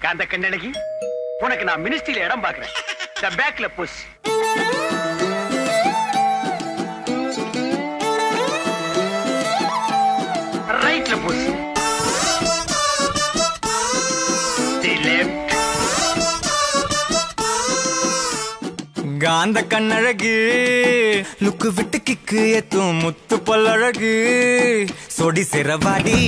காந்த கண்ணழகி, உனக்கு நான் மினிஸ்ட்ரியில இடம் பாக்குறேன். The backல புஷ். ரைட்ல புஷ். The left. காந்த கண்ணழகு லுக்கு விட்டு கிக்கு ஏத்தும் முத்து பல்லழகு சொடி சிறவாடி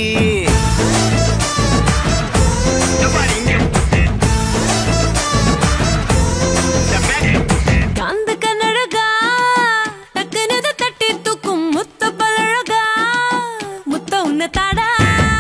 காந்த கண்ணழகா டக்குனது தட்டி தூக்கும் முத்து பல்லழகா முத்த உன்ன தாடா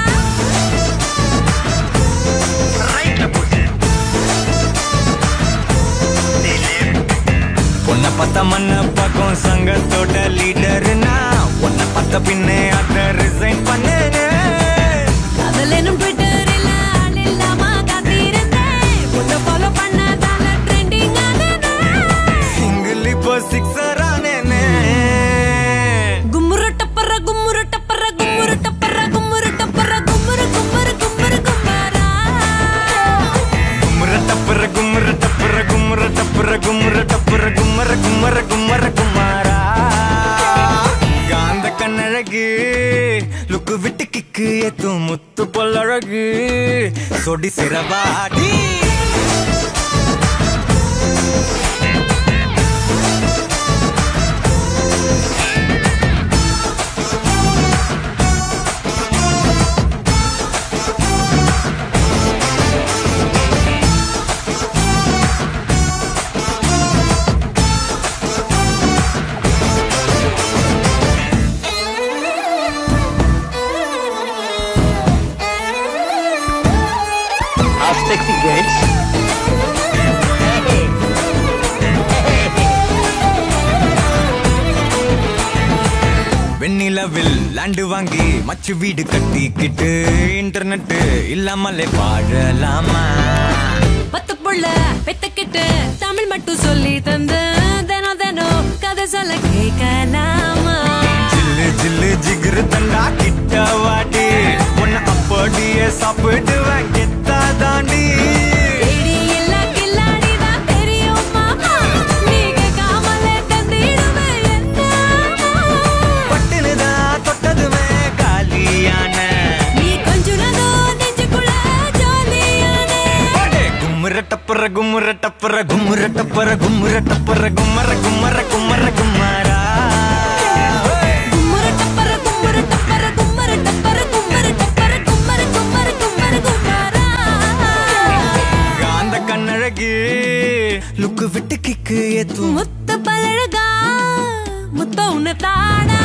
உன்னை பத்த மண்ண பக்கம் சங்கத்தோட லீடர்னா உன்னை பத்த பின்னே அத ரிசைன் பண்ணேனே காதலனும் ட்விட்டரில் ஆள் இல்லாம காத்திருந்தேன் உன்னை ஃபாலோ பண்ணதால ட்ரெண்டிங் ஆனேனே சிங்கிள் இப்போ சிக்ஸர் ஆனேனே கும்முரு டப்பர கும்முரு டப்பர கும்முரு டப்பர கும்முரு டப்பர கும்முரு கும்முரு கும்முரு கும்மாரா கும்முரு டப்பர கும்முரு டப்பர கும்முரு டப்பர கும்முரு டப்பர கும்மர கும்மர கும்மர குமாரா காந்த கண்ணழகு லுக்கு விட்டு கிக்கு ஏத்தும் முத்து பொல்லழகு சொடி சிறவாடி Sexy girls. வெண்ணிலவில் லேண்டு வாங்கி மச்சு வீடு கட்டிக்கிட்டு இன்டர்நெட் இல்லாமலே வாழலாமா பத்து புள்ள பெத்துக்கிட்டு தமிழ் மட்டும் சொல்லி தந்து தினம் தினம் கதை சொல்ல கேட்கலாமா ஜில்லு ஜில்லு ஜிகிரு தண்டா கிட்ட வாடி உன்னை அப்படியே சாப்பிடுவேன் கெத்தா தாண்டி தேடி எல்லா கில்லாடிதான் தெரியும் மாமா நீங்க காமலே தந்திடுவேன் என்ன பட்டுனுதான் தொட்டதுமே காலியான நீ கொஞ்சுனதோ நெஞ்சுக்குள்ள ஜாலியானே கும்முர டப்பர கும்முர டப்பர கும்முர டப்பர கும்முர டப்பர கும்மர கும்மர கும்மர கும்மாரா கும்முரு டப்பர கும்முரு டப்பர கும்மரு டப்பர கும்மரு டப்பர கும்மரு கும்மரு கும்மரு கும்மாரா காந்த கண்ணழகு லுக்கு விட்டு கிக்கு ஏத்தும் முத்து பழகா முத்த உன்ன தாடா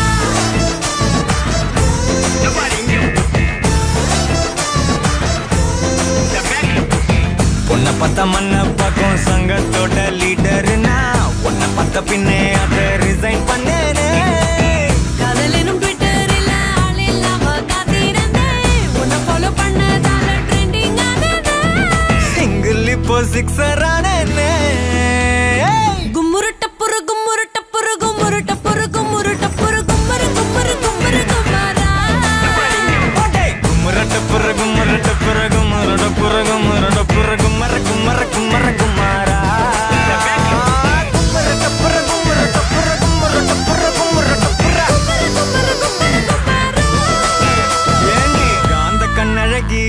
உன்னை பத்த மண்ண பக்கம் சங்கத்தோட லீடர்னா உன்னை பத்த பின்னே அத ரிசைன் பண்ணேனே காதலனும் ட்விட்டரில் ஆள் இல்லாம காத்திருந்தேன் உன்னை ஃபாலோ பண்ணதால ட்ரெண்டிங் ஆனேனே சிங்கிள் இப்போ சிக்ஸர் ஆனேனே கும்முரு டப்புரு கும்முரு டப்புரு கும்முரு டப்புரு கும்முரு டப்புரு கும்மரு கும்மரு கும்மரு கும்மாரா கும்மர டப்புற கும்மர டப்புற கும்மர டப்புற கும்மர டப்புற கும்மர கும்மர கும்மர குமாரா கும்மர டப்புற கும்மர டப்புற கும்மர டப்புற கும்மர டப்புற கும்மரு கும்மரு கும்மரு கும்மாரா ஏண்டி காந்த கண்ணழகி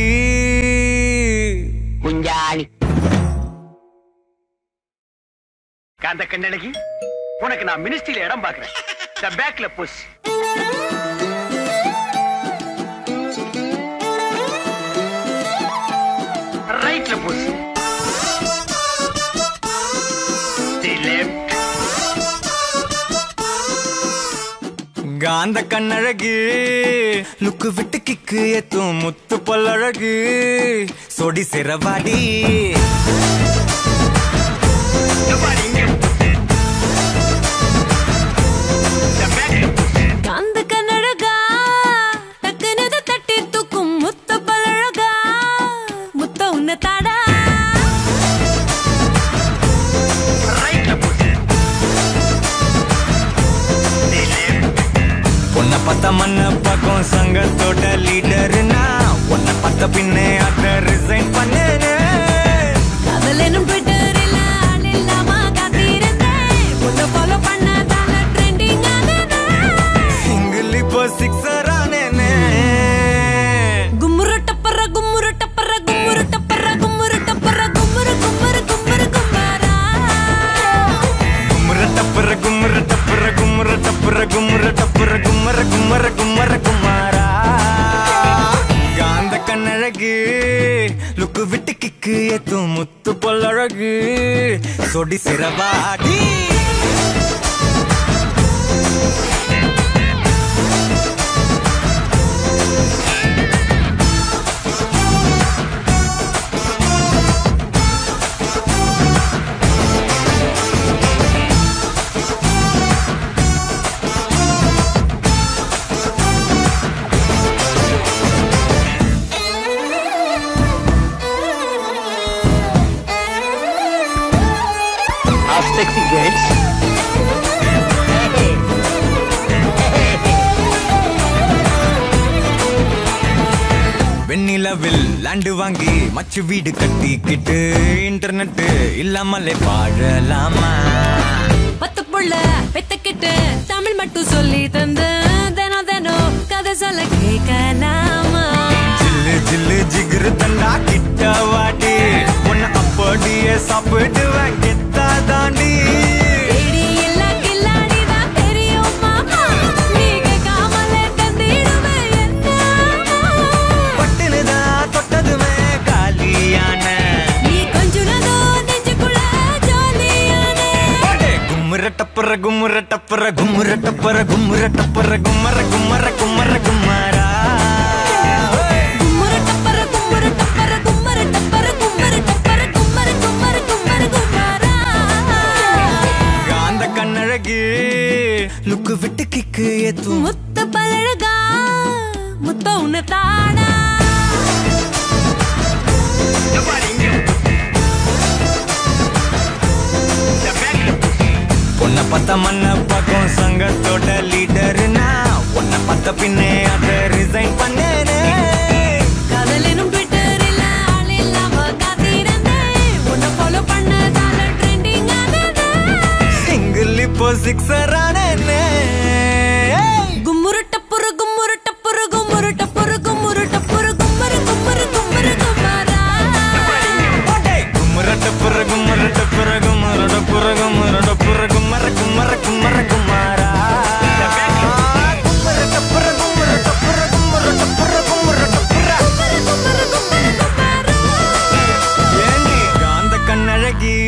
குஞ்சாணி. காந்த கண்ணழகி, உனக்கு நான் மினிஸ்ட்ரியில இடம் பாக்குறேன். The backல புஷ். ரைட்ல புஷ். The left. காந்த கண்ணழகு லுக்கு விட்டு கிக்கு ஏத்தும் முத்து பல்லழகு சொடி சிறவாடி காந்த கண்ணழகா டக்குனது தட்டி தூக்கும் முத்த பழகா முத்த உன்ன தாடா ரைட்ல புஷ். The left. உன்னை பத்த மண்ண பக்கம் சங்கத்தோட லீடர்னா உன்னை பத்த பின்னே அத ரிசைன் பண்ணேனே கண்ணழகு லுக்கு விட்டு கிக்கு ஏத்தும் முத்து பொல்லழகு சொடி சிறவாடி sexy girls. வெண்ணிலவில் லேண்டு வாங்கி மச்சு வீடு கட்டிக்கிட்டு இன்டர்நெட் இல்லாமலே வாழலாமா 10 புள்ள பெத்தக்கிட்டு தமிழ் மட்டும் சொல்லி தந்து தினம் தினம் கதை சொல்ல கேட்கலாமா ஜில்லு ஜில்லு ஜிகிரு தண்டா கிட்ட வாடி உன்னை அப்படியே சாப்பிடுவேன் கெத்தா தாண்டி டப்பர கும்முர டப்பர கும்முர டப்பர கும்முர டப்பர கும்மர கும்மர கும்மர கும்மரா கும்முர டப்பர கும்முர டப்பர கும்மர டப்பர கும்மர டப்பர கும்மர கும்மர கும்மர கும்மரா காந்த கண்ணழகு லுக்கு விட்டு கிக்கு ஏத்தும் முத்து பழகா முத்த உன்னை தாடா உன்னை பத்த மண்ண பக்கம் சங்கத்தோட லீடர்னா உன்னை பத்த பின்னே அதை ரிசைன் பண்ணேனே காதலினும் ட்விட்டரில் ஆள் இல்லாம காத்திருந்தேன் உன்னை ஃபாலோ பண்ணதால ட்ரெண்டிங் ஆனது சிங்கிள் இப்போ சிக்ஸர் ஆனேனே கும்முரு டப்புரு கும்முரு டப்புரு கும்முரு டப்புரு கும்முரு டப்புரு கும்மரு கும்மரு கும்மரு கும்மரா கும்மர டப்புர கும்மர டப்புர கும்மர டப்புர கும்மர டப்புர கும்மர கும்மர கும்மர கும்மரா கும்மர டப்புர கும்மர டப்புர கும்மர டப்புர கும்மர டப்புர கும்மரு கும்மரு கும்மரா ஏண்டி காந்த கண்ணழகி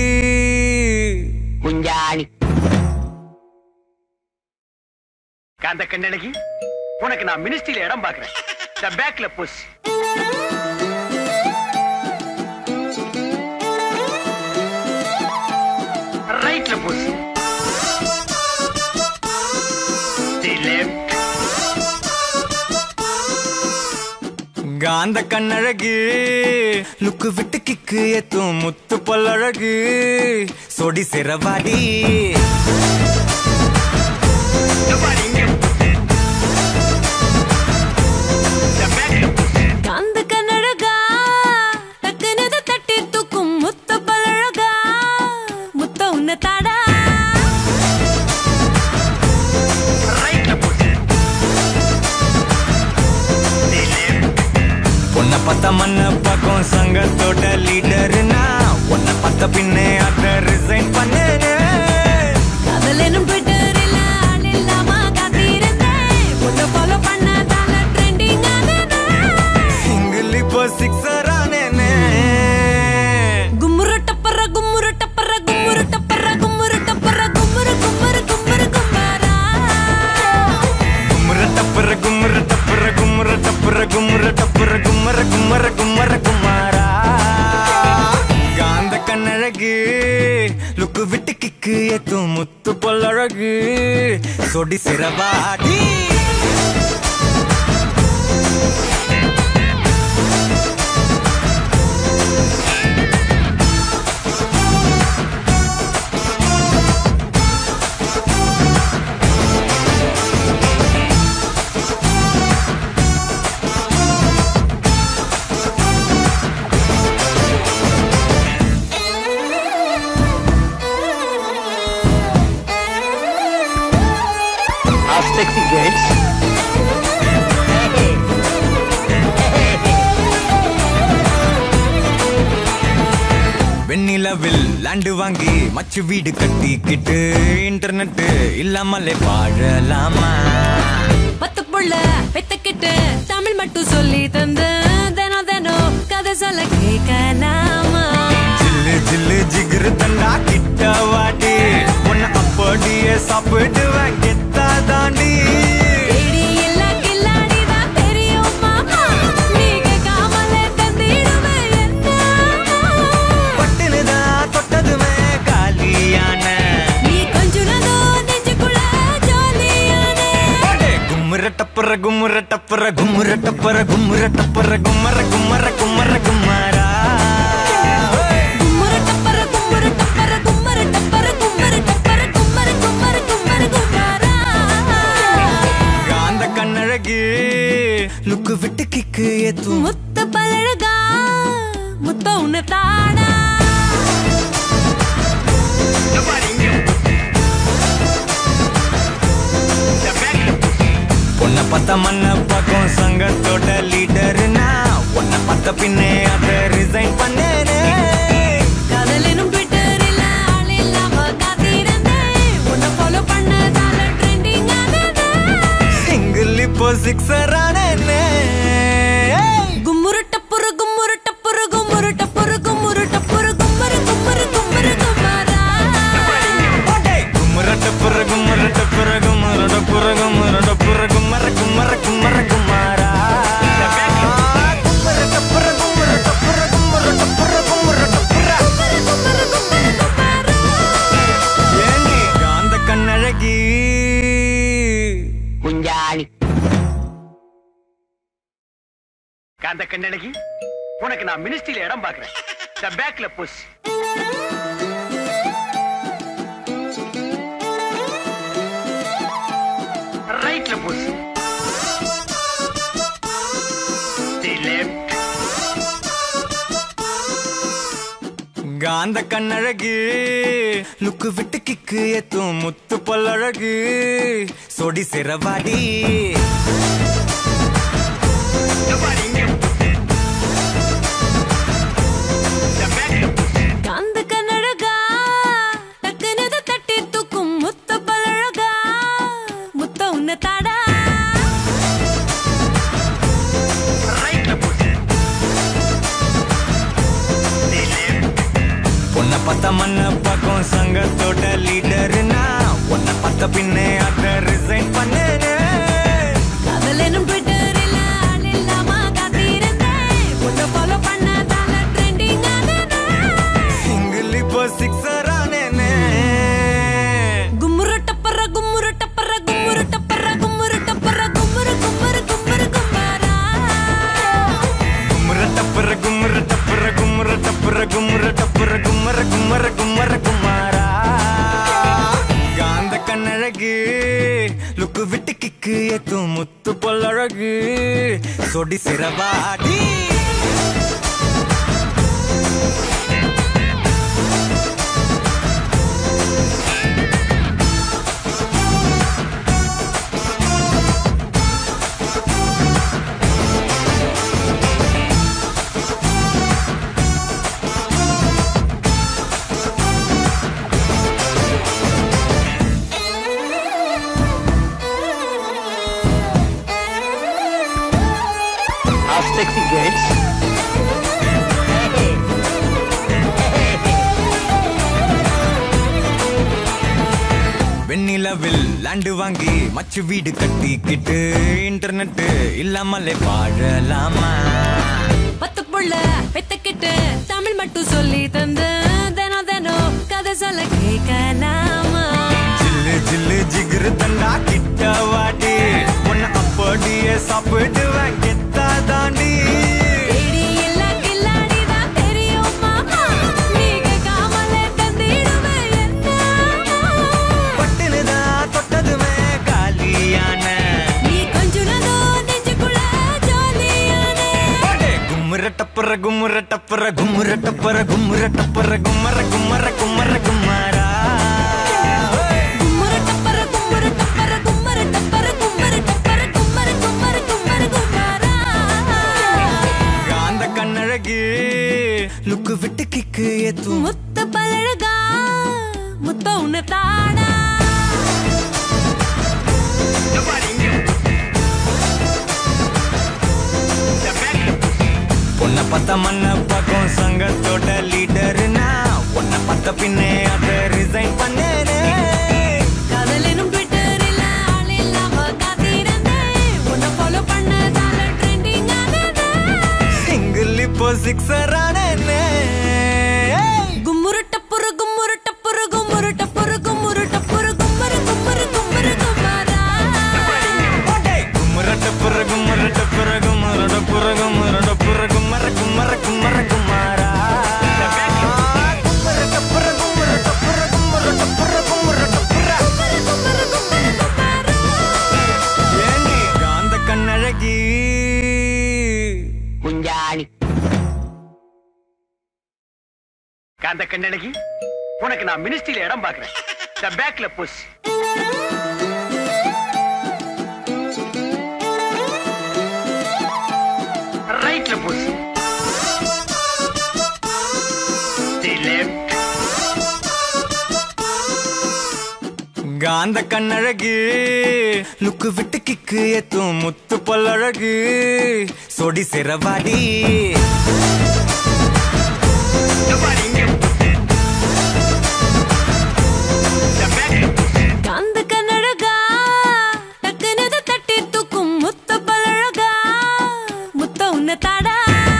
குஞ்சாணி காந்த கண்ணழகி உனக்கு நான் மினிஸ்ட்ரியில இடம் பாக்குறேன் த பேக்ல புஷ் ரைட்ல புஷ் லெஃப்ட் காந்த கண்ணழகு லுக்கு விட்டு கிக்கு ஏத்தும் முத்து பொல்லழகு சொடி சிறவாடி காந்த கண்ணழகா டக்குனு தட்டி தூக்கும் முத்த பழகா முத்த உன்னை தாடா உன்னை பத்த மண்ண பக்கம் சங்கத்தோட லீடர்னா உன்னை பத்த பின்னே அதை ரிசைன் பண்ணேனே காதலினும் ட்விட்டரில் ஆள் இல்லாம காத்திருந்தேன் உன்னை ஃபாலோ பண்ணதால ட்ரெண்டிங் ஆனது சிங்கிள் இப்போ சிக்ஸர் ஆனேனே கும்முரு டப்பர கும்முரு டப்பர கும்முரு டப்பர கும்முரு டப்பர கும்முரு கும்மரு கும்மரு கும்மரா கும்மர டப்பர கும்மர டப்பர கும்மர டப்பர கும்மர டப்பர கும்மர கும்மர கும்மர கும்மரா காந்த கண்ணழகு லுக்கு விட்டு கிக்கு ஏத்தும் முத்து பொல்லழகு சொடி சிறவாடி sexy girls. வெண்ணிலவில் லேண்டு வாங்கி மச்சு வீடு கட்டிக்கிட்டு இன்டர்நெட் இல்லாமலே வாழலாமா 10 புள்ள பெத்தக்கிட்டு தமிழ் மட்டும் சொல்லி தந்து தினம் கதை சொல்ல கேட்கலாமா ஜில்லு ஜில்லு ஜிகிரு தண்டா கிட்ட வாடி உன்னை அப்படியே சாப்பிடுவேன் கெத்தா தாண்டி தேடி எல்லாம் கில்லாடிதான் தெரியும் மாமா நீ கேட்காமலே தந்திடுவேன் என்ன பட்டுனுதான் தொட்டதுமே காலியான நீ கொஞ்சுனதோ நெஞ்சுக்குள்ள ஜாலியானே கும்முற டப்புற கும்முற டப்புற கும்முற டப்புற கும்முற டப்புற கும்மர கும்மர கும்மர கும்மாரா கும்மர டப்பர கும்மர டப்பர கும்மர டப்பர கும்மர டப்பர கும்மர கும்மர கும்மர கும்மாரா காந்த கண்ணழகு லுக்கு விட்டு கிக்கு ஏத்தும் முத்த பழகா முத்த உன்னை தாடா உன்னை பார்த்த மண்ண பக்கம் சங்கத்தோட லீடர்னா உன்னை பார்த்த பின்னே அதை ரிசைன் பண்ணேனே காதலினும் ட்விட்டரில் ஆள் இல்லாம காத்திருந்தேன் உன்னை ஃபாலோ பண்ணதால ட்ரெண்டிங் ஆனதே சிங்கிள் இப்போ சிக்ஸர் ஆனேனே கும்முரு டப்புரு கும்முரு டப்புரு கும்முரு டப்புரு கும்முரு டப்புரு கும்மரு கும்மரு கும்மரு கும்மாரா கும்மர டப்புற கும்மர டப்புற கும்மர டப்புற கும்மர டப்புற கும்மர கும்மர கும்மர கும்மாரா கும்மர டப்புற கும்மர டப்புற கும்மர டப்புற கும்மர டப்புற கும்மரு கும்மரு கும்மரு கும்மாரா ஏண்டி காந்த கண்ணழகி குஞ்சாணி காந்த கண்ணழகி உனக்கு நான் மினிஸ்ட்ரியில இடம் பாக்குறேன் த பேக்ல புஷ் ரைட்ல புஷ் லெஃப்ட் காந்த கண்ணழகு லுக்கு விட்டு கிக்கு ஏத்தும் முத்து பல்லழகு சொடி சிறவாடி காந்த கண்ணழகா டக்குனது தட்டி தூக்கும் முத்த பழகா முத்த உன்னை தாடா ரைட்ல புஷ் உன்னை பார்த்த மண்ண பக்கம் சங்கத்தோட லீடர்னா உன்னை பார்த்த பின்னே அதை ரிசைன் பண்ணேனே காதலினும் ட்விட்டரில் ஆள் இல்லாம காத்திருந்தேன் உன்னை ஃபாலோ பண்ணதால ட்ரெண்டிங் ஆனதே சிங்கிள் இப்போ சிக்ஸர் ஆனேனே கும்முரு டப்பர கும்முரு டப்பர கும்முரு டப்பர கும்முரு டப்பர கும்முரு கும்மரு கும்மரு கும்மாரா கும்மர டப்புற கும்மர டப்புற கும்மர டப்புற கும்மர டப்புற கும்மர கும்மர கும்மர கும்மாரா காந்த கண்ணழகு லுக்கு விட்டு கிக்கு ஏத்தும் முத்து பொல்லழகு சொடி சிறவாடி sexy girls. வெண்ணிலவில் லேண்டு வாங்கி மச்சு வீடு கட்டிக்கிட்டு இன்டர்நெட் இல்லாமலே வாழலாமா பத்து புள்ள பெத்துக்கிட்டு தமிழ் மட்டும் சொல்லி தந்து தினம் தினம் கதை சொல்ல கேட்கலாமா ஜில்லு ஜில்லு ஜிகிரு தண்டா கிட்ட வாடி உன்னை அப்படியே சாப்பிடுவேன் கெத்தா தாண்டி தேடி எல்லாம் கில்லாடிதான் தெரியும் மாமா நீ கேட்காமலே தந்திடுவேன் என்ன பட்டுனுதான் தொட்டதுமே காலியான நீ கொஞ்சுனதோ நெஞ்சுக்குள்ள ஜாலியானே கும்முற டப்புற கும்முற டப்புற கும்முற டப்புற கும்முற டப்புற கும்மர கும்மர கும்மர கும்மாரா கும்மர டப்பர கும்மர டப்பர கும்மர டப்பர கும்மர டப்பர கும்மர கும்மர கும்மர கும்மாரா காந்த கண்ணழகு லுக்கு விட்டு கிக்கு ஏத்தும் முத்த பழகா முத்த உன்னை தாடா பொண்ண பத்த மண்ண பக்கம் சங்கத்தோட லீடர்னா உன்னை பத்த பின்னே அதை ரிசைன் பண்ணேனே காதலெனும் ட்விட்டரில் ஆள் இல்லாம காத்திருந்தேன் உன்னை ஃபாலோ பண்ணதால ட்ரெண்டிங் ஆனதே சிங்கிள் இப்போ சிக்ஸர் ஆனேனே கும்முரு டப்புரு கும்முரு டப்புரு கும்முரு டப்புரு கும்முரு டப்புரு கும்மரு கும்மரு கும்மரு கும்மரா கும்மர டப்புரு கும்மர டப்புரு கும்மர டப்புரு கும்மர டப்புரு கும்மர கும்மர கும்மர குமாரா கும்மர டப்புரு கும்மர டப்புரு கும்மர டப்புரு கும்மர டப்புரா கும்மரு கும்மரு கும்மரா ஏண்டி காந்த கண்ணழகி குஞ்சாணி காந்த கண்ணழகி உனக்கு நான் மினிஸ்ட்ரியில இடம் பாக்குறேன். இந்த பேக்ல புஷ். ரைட்ல புஷ். லெஃப்ட். காந்த கண்ணழகு லுக்கு விட்டு கிக்கு ஏத்தும் முத்து பல்லழகு சொடி சிறவாடி காந்த கண்ணழகா டக்குனு தட்டி தூக்கும் முத்த பழகா முத்த உன்ன தாடா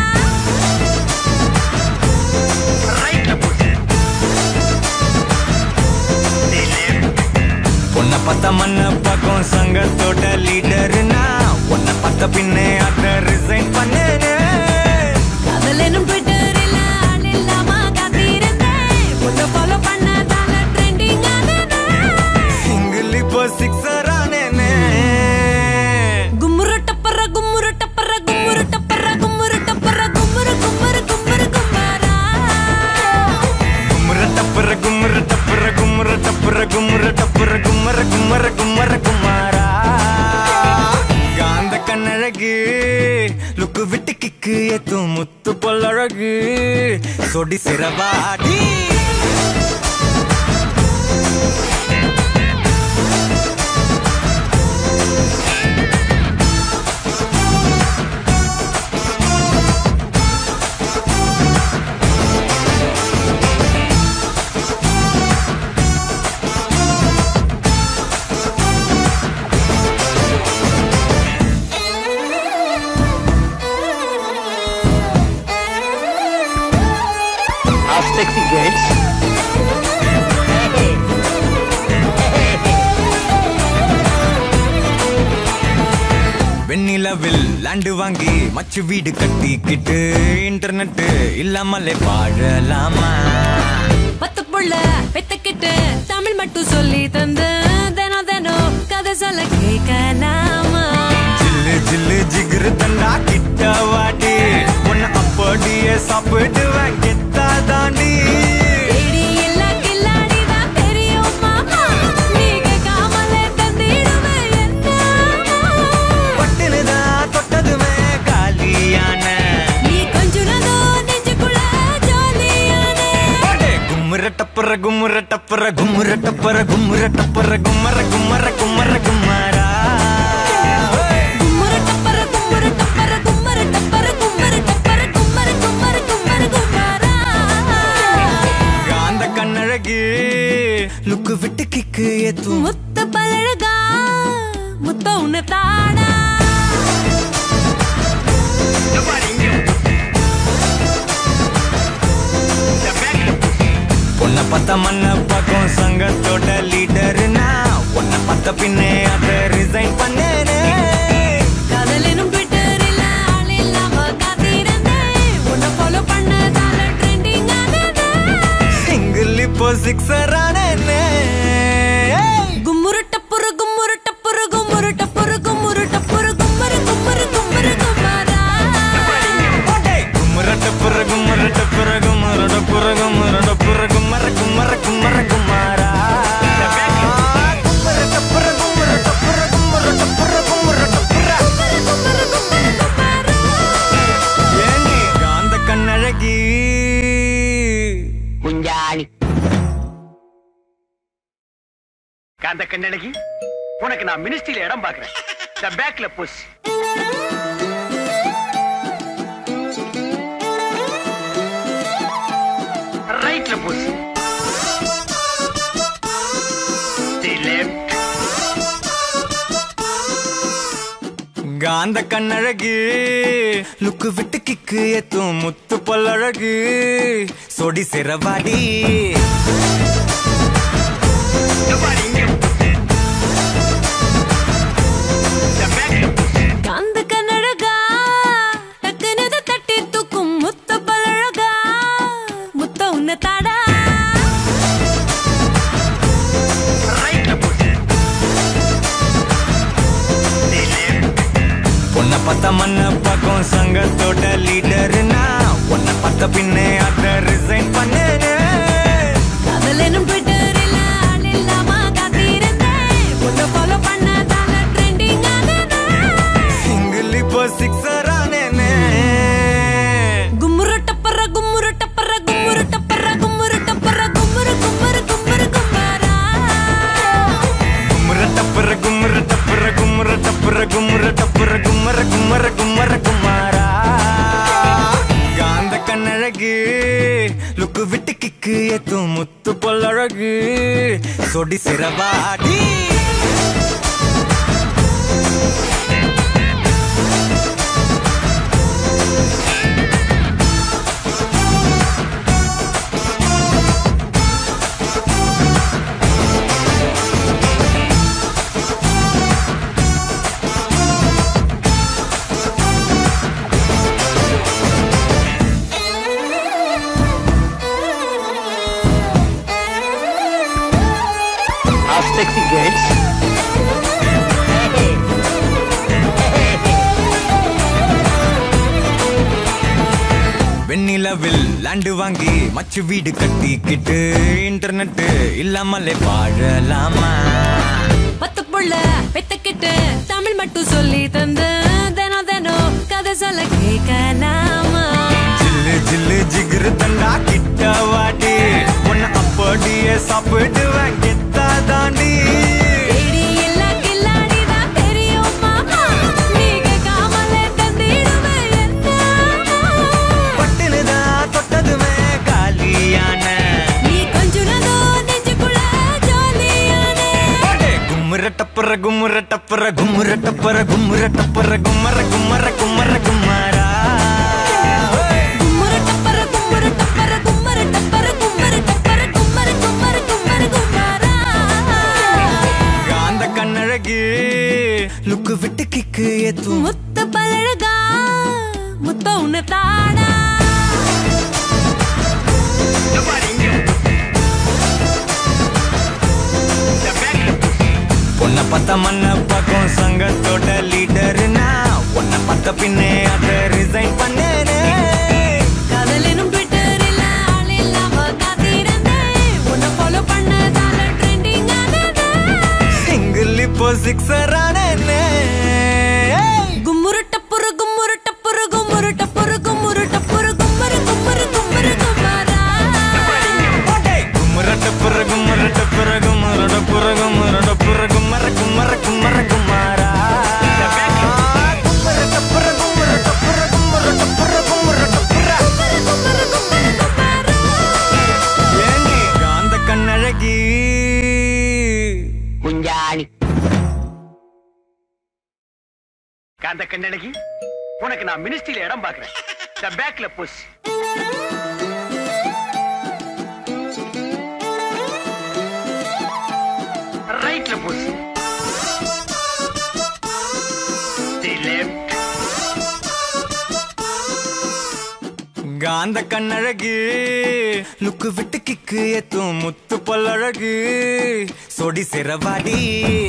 உன்னை பத்த மண்ண பக்கம் சங்கத்தோட லீடர்னா உன்னை பத்த பின்னே அதை ரிசைன் பண்ணேனே காதலெனும் ட்விட்டரில் ஆள் இல்லாம காத்திருந்தேன் உன்னை ஃபாலோ பண்ணதால ட்ரெண்டிங் ஆனதே சிங்கிள் இப்போ சிக்ஸர் ஆனேனே கும்முரு டப்பர கும்முரு டப்பர கும்முரு டப்பர கும்முரு டப்பர கும்முரு கும்மரு கும்மரு கும்மரா கும்மர டப்பர கும்மர டப்பர கும்மர டப்பர கும்மர டப்பர கும்மர கும்மர கும்மர குமாரா காந்த கண்ணழகு லுக்கு விட்டு கிக்கு ஏத்தும் முத்து பொல்லழகு சொடி சிறவாடி Sexy girls. வெண்ணிலவில் லேண்டு வாங்கி மச்சு வீடு கட்டிக்கிட்டு இன்டர்நெட் இல்லாமலே வாழலாமா பத்து புள்ள பெத்துக்கிட்டு தமிழ் மட்டும் சொல்லி தந்து தினம் தினம் கதை சொல்ல கேட்கலாமா ஜில்லு ஜில்லு ஜிகிரு தண்டா கிட்ட வாடி உன்னை அப்படியே சாப்பிடுவேன் கெத்தா தாண்டி தேடி எல்லா கில்லாடிதான் தெரியும் மாமா நீங்க காமலே தந்திடுவேன் என்ன பட்டுனுதான் தொட்டதுமே காலியான நீ கொஞ்சுனதோ நெஞ்சுக்குள்ள ஜாலியானே கும்முர டப்பர கும்முர டப்பர கும்முர டப்பர கும்முர டப்பர கும்மர கும்மர கும்மர குமாரா கும்முரு டப்பர கும்முரு டப்பர கும்மரு டப்பர கும்மரு டப்பர கும்மரு கும்மரு கும்மரு கும்மரா காந்த கண்ணழகு லுக்கு விட்டு கிக்கு ஏத்தும் முத்த பழகா முத்த உன்ன தாடா உன்னை பத்த மண்ண பக்கம் சங்கத்தோட லீடர்னா உன்னை பத்த பின்னே அதை ரிசைன் பண்ணேனே காதலெனும் ட்விட்டரில் ஆள் இல்லாம காத்திருந்தேன் உன்னை ஃபாலோ பண்ணதால ட்ரெண்டிங் ஆனதே சிங்கிள் இப்போ சிக்ஸர் ஆனேனே கும்முரு டப்புரு கும்முரு டப்புரு கும்முரு டப்புரு கும்முரு டப்புரு கும்மரு கும்மரு கும்மரு கும்மரா கும்மர டப்புர கும்மர டப்புர கும்மர டப்புர கும்மர டப்புர கும்மர கும்மர கும்மர குமாரா கும்மர டப்புர கும்மர டப்புர கும்மர டப்புர கும்மர டப்புரா கும்மரு கும்மரு கும்மரா ஏண்டி காந்த கண்ணழகி குஞ்சாணி காந்த கண்ணழகி உனக்கு நான் மினிஸ்ட்ரியில இடம் பாக்குறேன். இந்த பேக்ல புஷ். காந்த கண்ணழகு லுக்கு விட்டு கிக்கு ஏத்தும் முத்து பல்லழகு சொடி சிறவாடி காந்த கண்ணழகா டக்குனு தட்டி தூக்கும் முத்த பல்லழகா முத்த உன்ன தாடா உன்னை பார்த்த மண்ண பக்கம் சங்கத்தோட லீடர்னா உன்னை பார்த்த பின்னே அத ரிசைன் பண்ணேன்னு காதலனும் ட்விட்டரில் ஆள் இல்லாம காத்திருந்தேன் உன்னை ஃபாலோ பண்ணதால ட்ரெண்டிங் ஆனேன் சிங்கிள் இப்போ சிக்ஸர் ஆனேன்னு கும்முரு டப்பர கும்முரு டப்பர கும்முரு டப்பர கும்முரு டப்பர கும்முரு கும்முரு கும்முரு கும்மாரா கும்முற டப்பர கும்முற டப்பர கும்முற டப்பர கும்முற டப்பர கும்மர கும்மர கும்மர குமாரா காந்த கண்ணழகு லுக்கு விட்டு கிக்கு ஏத்தும் முத்து பொல்லழகு சொடி சிறவாடி sexy girls. வெண்ணிலவில் லேண்டு வாங்கி மச்சு வீடு கட்டிக்கிட்டு இன்டர்நெட் இல்லாமலே வாழலாமா பத்து புள்ள பெத்தக்கிட்டு தமிழ் மட்டும் சொல்லி தந்து தினம் தினம் கதை சொல்ல கேட்கலாமா ஜில்லு ஜில்லு ஜிகிரு தண்டா கிட்ட வாடி உன்னை அப்படியே சாப்பிடுவேன் கெத்தா தாண்டி தேடி எல்லா கில்லாடிதான் தெரியும் மாமா நீங்க காமலே தந்திடுவேன் என்ன பட்டுனுதான் தொட்டதுமே காலியான நீ கொஞ்சுனதோ நெஞ்சுக்குள்ள ஜாலியானே கும்முற டப்பர கும்முற டப்பர கும்முற டப்பர கும்முற டப்பர கும்மர கும்மர கும்மர கும்மாரா கும்முரு டப்பர கும்முரு டப்பர கும்மரு டப்பர கும்மரு டப்பர கும்மரு கும்மரு கும்மரு கும்மாரா காந்த கண்ணழகு லுக்கு விட்டு கிக்கு ஏத்தும் முத்த பழகா முத்த உன்ன தாடா உன்னை பார்த்த மண்ண பக்கம் சங்கத்தோட லீடர்னா உன்னை பார்த்த பின்னே அத ரிசைன் பண்ணேனே காதலனும் ட்விட்டரில் ஆள் இல்லாம காத்திருந்தேன் உன்னை ஃபாலோ பண்ணதால ட்ரெண்டிங் ஆனேன் சிங்கிள் இப்போ சிக்ஸர் ஆனேனே கும்முரு டப்புரு கும்முரு டப்புரு கும்முரு டப்புரு கும்முரு டப்புரு கும்மரு கும்மரு கும்மரு கும்மாரா கும்மர டப்புற கும்மர டப்புற கும்மர டப்புற கும்மர டப்புற கும்மர கும்மர கும்மர குமாரா கும்மர டப்புற கும்மர டப்புற கும்மர டப்புற கும்மர டப்புற கும்மரு கும்மரு கும்மரு கும்மாரா ஏண்டி காந்த கண்ணழகி குஞ்சாணி காந்த கண்ணழகி உனக்கு நான் மினிஸ்ட்ரியில இடம் பாக்குறேன் த பேக்ல புஷ் ரைட்ல புஷ் லெஃப்ட் காந்த கண்ணழகு லுக்கு விட்டு கிக்கு ஏத்தும் முத்து பல்லழகு சொடி சிறவாடி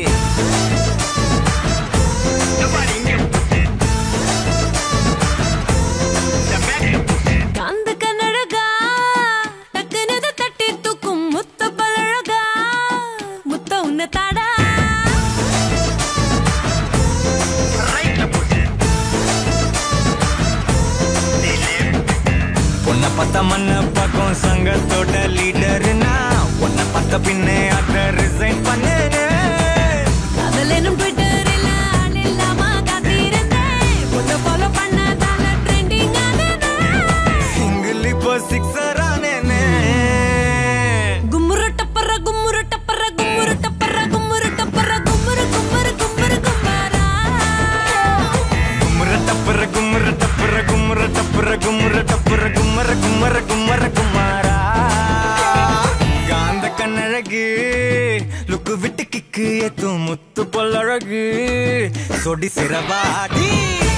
காந்த கண்ணழகா டக்குனு தட்டி தூக்கும் முத்த பழகா முத்த உன்ன தாடா உன்னை பார்த்த மண்ண பக்கம் சங்கத்தோட லீடர்னா உன்னை பார்த்த பின்னே அத ரிசைன் பண்ணேனே காதலனும் ட்விட்டரில் ஆள் இல்லாம காத்திருந்தேன் உன்னை ஃபாலோ பண்ணதால ட்ரெண்டிங் ஆனேன் சிங்கிள் இப்போ சிக்ஸர் ஆனேனே கும்முரு டப்பர கும்முரு டப்பர கும்முரு டப்பர கும்முரு டப்பர கும்முரு கும்மரு கும்மரு கும்மாரா பொல்லழகு சொடி சிறவாடி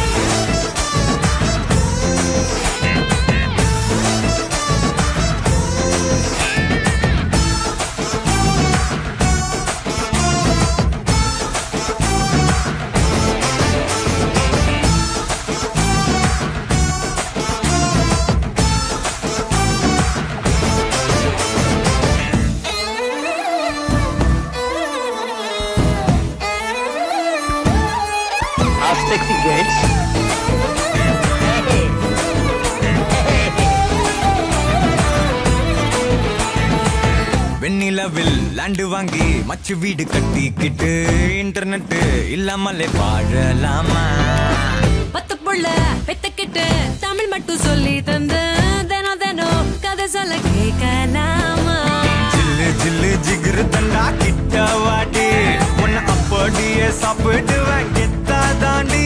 sexy girls. வெண்ணிலவில் லேண்டு வாங்கி மச்சு வீடு கட்டிக்கிட்டு இன்டர்நெட் இல்லாமலே வாழலாமா 10 புள்ள பெத்துக்கிட்டு தமிழ் மட்டும் சொல்லி தந்து தினம் தினம் கதை சொல்ல கேட்கலாமா ஜில்லு ஜில்லு ஜிகிரு தண்டா கிட்ட வாடி உன்னை அப்படியே சாப்பிடுவேன் கெத்தா தாண்டி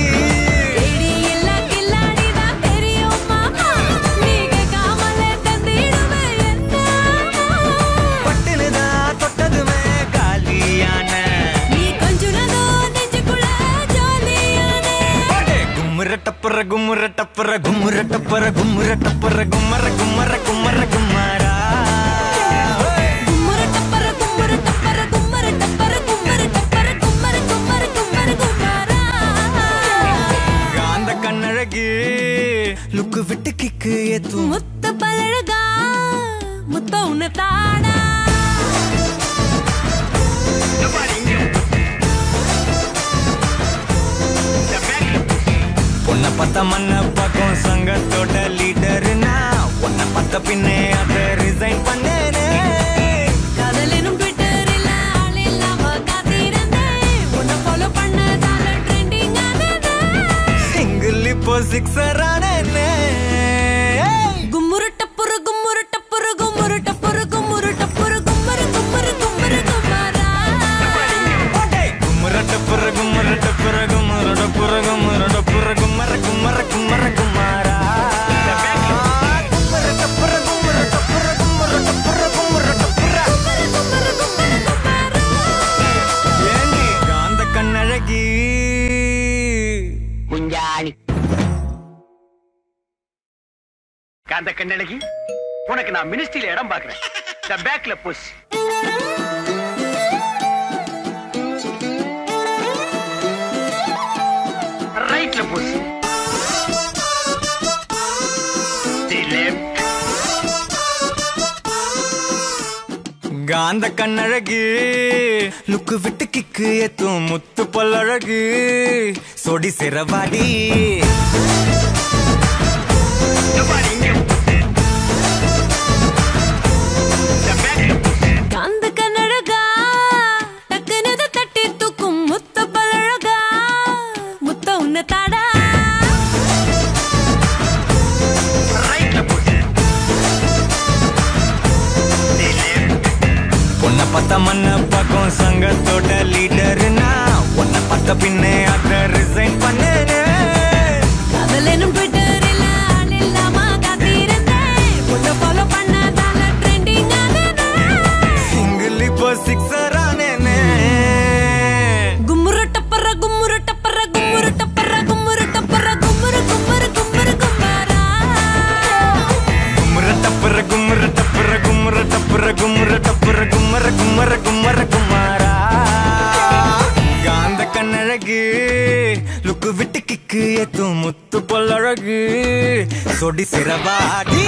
டப்பர கும்முர டப்பர கும்முர டப்பர கும்முர டப்பர கும்மர கும்மர கும்மர கும்மாரா கும்முர டப்பர கும்முர டப்பர கும்மர டப்பர கும்மர டப்பர கும்மர கும்மர கும்மர கும்மாரா காந்த கண்ணழகு லுக்கு விட்டு கிக்கு ஏத்தும் முத்த பழகா முத்த உன்னை தாடா உன்னை பார்த்த மண்ண பக்கம் சங்கத்தோட லீடர்னா உன்னை பார்த்த பின்னே அதை ரிசைன் பண்ணேனே காதலினும் ட்விட்டரில் ஆள் இல்லாம காத்திருந்தேன் உன்னை ஃபாலோ பண்ணதால ட்ரெண்டிங் ஆனதே சிங்கிள் இப்போ சிக்ஸர் ஆனேனே கும்முரு டப்புரு கும்முரு டப்புரு கும்முரு டப்புரு கும்முரு டப்புரு கும்மரு கும்மரு கும்மரு கும்மாரா கும்மர டப்புர கும்மர டப்புர கும்மர டப்புர கும்மர டப்புர கும்மர கும்மர கும்மர கும்மாரா கும்மர டப்புர கும்மர டப்புர கும்மர டப்புர கும்மர டப்புர கும்மரு கும்மரு கும்மாரா ஏண்டி காந்த கண்ணழகி குஞ்சாணி காந்த கண்ணழகி உனக்கு நான் மினிஸ்ட்ரியில இடம் பாக்குறேன் த பேக்ல புஷ் ரைட்ல புஷ் காந்த கண்ணழகு லுக்கு விட்டு கிக்கு ஏத்தும் முத்து பல்லழகு சொடி சிறவாடி காந்த கண்ணழகா டக்குனு தட்டி தூக்கும் முத்த பழகா முத்த உன்னை தாடா உன்னை பார்த்த மண்ண பக்கம் சங்கத்தோட லீடர்னா உன்னை பார்த்த பின்னே அதை ரிசைன் பண்ணேனே காதலினும் ட்விட்டரில் ஆள் இல்லாம காத்திருந்தேன் உன்னை ஃபாலோ பண்ணதால ட்ரெண்டிங் ஆனதே சிங்கிள் இப்போ சிக்ஸர் ஆனேனே கும்முரு டப்பர கும்முரு டப்பர கும்முரு டப்பர கும்முரு டப்பர கும்முரு கும்மரு கும்மரு கும்மாரா கும்மர டப்பர கும்மர டப்பர கும்மர டப்பர கும்மர டப்பர கும்மர கும்மர கும்மர கும்மாரா காந்த கண்ணழகு லுக்கு விட்டு கிக்கு ஏத்தும் முத்து பொல்லழகு சொடி சிறவாடி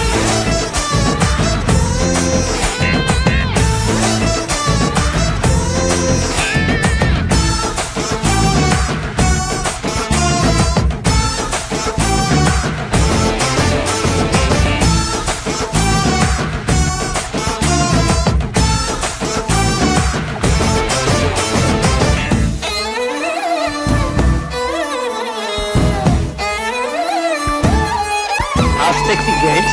sexy girls.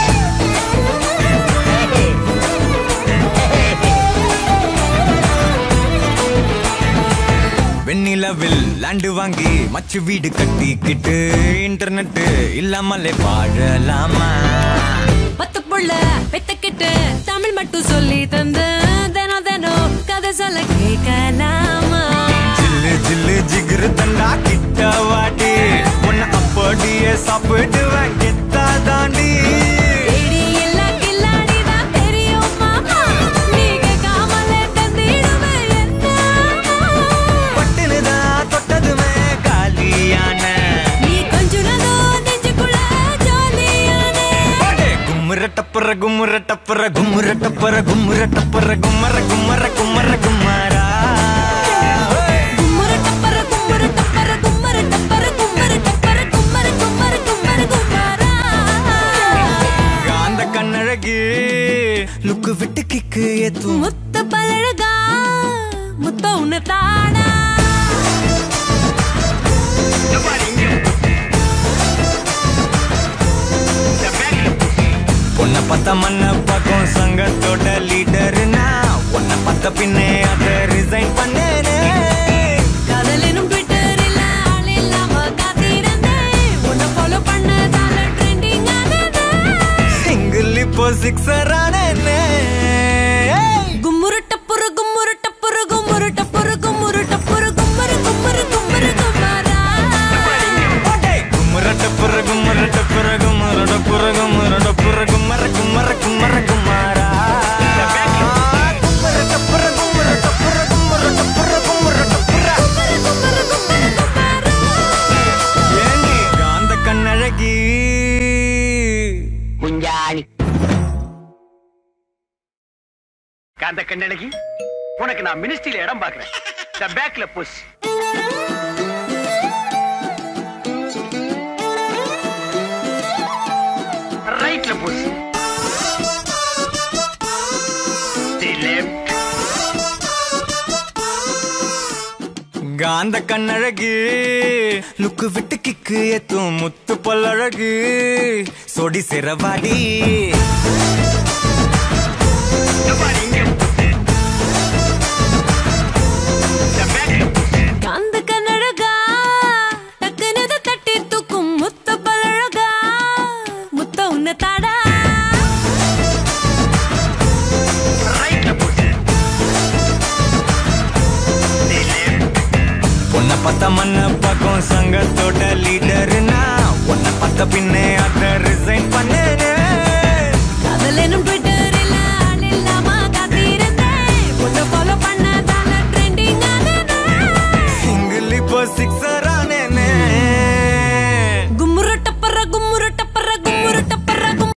வெண்ணிலவில் லேண்டு வாங்கி மச்சு வீடு கட்டிக்கிட்டு இன்டர்நெட் இல்லாமலே வாழலாமா 10 புள்ள பெத்துக்கிட்டு தமிழ் மட்டும் சொல்லி தந்து தினம் தினம் கதை சொல்ல கேட்கலாமா ஜில்லு ஜில்லு ஜிகிரு தண்டா கிட்ட வாடி உன்னை அப்படியே சாப்பிடுவேன் கெத்தா தாண்டி தேடி எல்லாம் கில்லாடிதான் தெரியும் மாமா நீங்க காமலே தந்திடுவேன் என்ன பட்டுனுதான் தொட்டதுமே காலியான நீ கொஞ்சுனதோ நெஞ்சுக்குள்ள ஜாலியானே கும்முற டப்புற கும்முற டப்புற கும்முற டப்புற கும்முற டப்புற கும்மர கும்மர கும்மர கும்மாரா கும்மர டப்பர கும்மர டப்பர கும்மர டப்பர கும்மர டப்பர கும்மர கும்மர கும்மர கும்மரா காந்த கண்ணழகு லுக்கு விட்டு கிக்கு ஏத்தும் முத்த பழகா முத்த உன்னை தானா பொண்ண பத்த மண்ண பக்கம் சங்கத்தோட லீடர்னா உன்ன பத்த பின்னே அத ரிசைன் பண்ணேனே காதலினும் ட்விட்டரில் ஆள் இல்லாம காத்திருந்தேன் உன்னை ஃபாலோ பண்ணதால ட்ரெண்டிங் ஆனது சிங்கிள் இப்போ சிக்ஸர் ஆனேனே கும்முரு டப்புரு கும்முரு டப்புரு கும்முரு டப்புரு கும்முரு டப்புரு கும்மரு கும்மரு கும்மரு கும்மரா கும்மர டப்புற கும்மர டப்புற கும்மர டப்புற கும்மர டப்புற கும்மர கும்மர கும்மர கும்மாரா கும்மர டப்புற கும்மர டப்புற கும்மர டப்புற கும்மர டப்புற கும்மரு கும்மரு கும்மரு கும்மரா ஏண்டி காந்த கண்ணழகி குஞ்சாணி காந்த கண்ணழகி உனக்கு நான் மினிஸ்ட்ரியில இடம் பாக்குறேன் த பேக்ல புஷ் ரைட்ல புஷ் லெஃப்ட் காந்த கண்ணழகு லுக்கு விட்டு கிக்கு ஏத்தும் முத்து பல்லழகு சொடி சிறவாடி காந்த கண்ணழகா டக்குனு தட்டி தூக்கும் முத்த பழகா முத்த உன்னை தாடா பொண்ண பத்த மண்ண பக்கம் சங்கத்தோட லீடர்னா உன்ன பத்த பின்னே அத ரிசைன் பண்ண